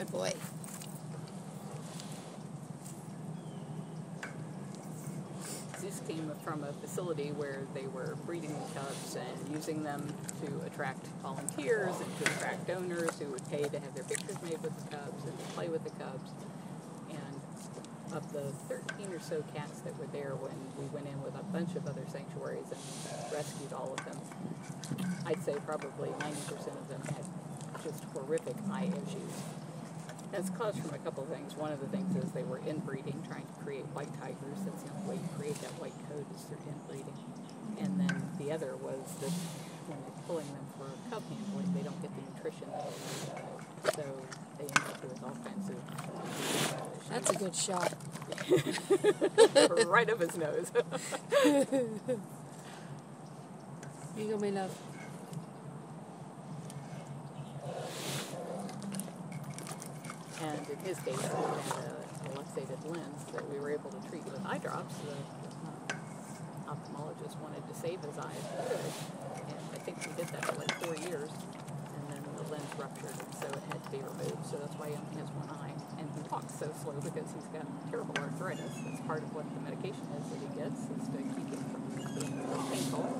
Good boy. This came from a facility where they were breeding the cubs and using them to attract volunteers and to attract donors who would pay to have their pictures made with the cubs and to play with the cubs. And of the 13 or so cats that were there when we went in with a bunch of other sanctuaries and rescued all of them, I'd say probably 90% of them had just horrific eye issues. And it's caused from a couple of things. One of the things is they were inbreeding, trying to create white tigers. That's the only way you create that white coat is through inbreeding. And then the other was that when they're pulling them for cub handling, they don't get the nutrition that they need. So they end up with all kinds of issues. That's a good shot. Right up his nose. Here you go, my love. And in his case, we had a luxated lens that we were able to treat with eye drops. The ophthalmologist wanted to save his eyes, and I think we did that for like 4 years. And then the lens ruptured, and so it had to be removed. So that's why he only has one eye. And he walks so slow because he's got terrible arthritis. That's part of what the medication is that he gets, is to keep him from being painful.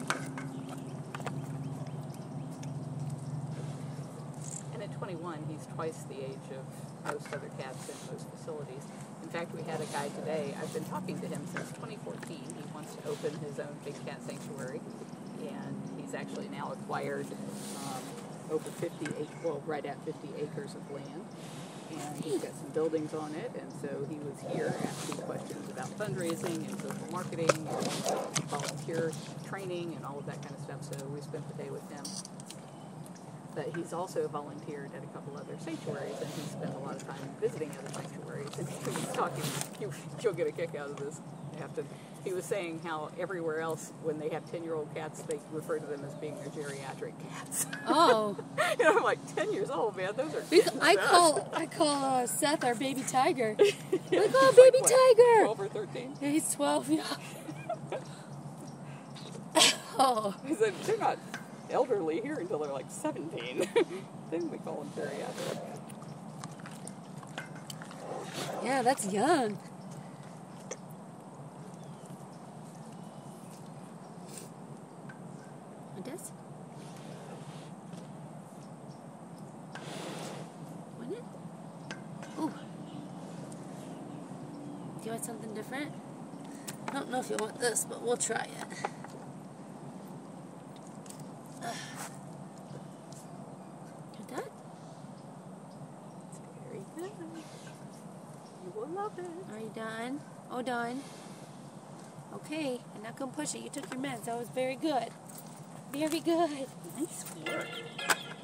And at 21, he's twice the age of most other cats in most facilities. In fact, we had a guy today, I've been talking to him since 2014. He wants to open his own big cat sanctuary, and he's actually now acquired over 50 acres, well, right at 50 acres of land. And he's got some buildings on it, and so he was here asking questions about fundraising and social marketing and volunteer training and all of that kind of stuff, so we spent the day with him. But he's also volunteered at a couple other sanctuaries, and he spent a lot of time visiting other sanctuaries, and he was talking, you'll get a kick out of this, he was saying how everywhere else, when they have 10-year-old cats, they refer to them as being their geriatric cats. Oh. And I'm like, 10 years old, man, those are kids. I call Seth our baby tiger. I call baby like, tiger. 12 or 13? Yeah, he's 12, yeah. Oh. He said, they're not elderly here until they're like 17. Then we call them geriatric. Yeah, that's young. This? Want it? Ooh. Do you want something different? I don't know if you want this, but we'll try it. You're done? It's very good. You will love it. Are you done? Oh, done. Okay, I'm not going to push it. You took your meds. That was very good. Very good. Nice work.